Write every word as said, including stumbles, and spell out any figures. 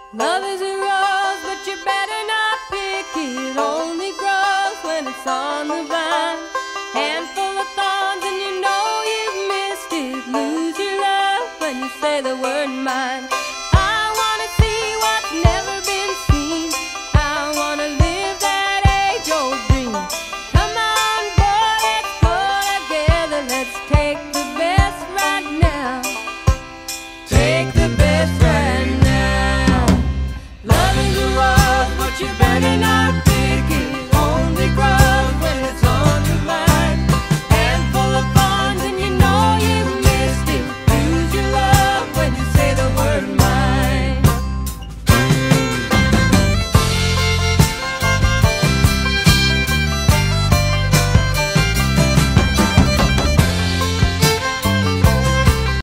Love is a rose, but you better not pick it. It only grows when it's on the vine. Handful of thorns and you know you've missed it. Lose your love when you say the word mine.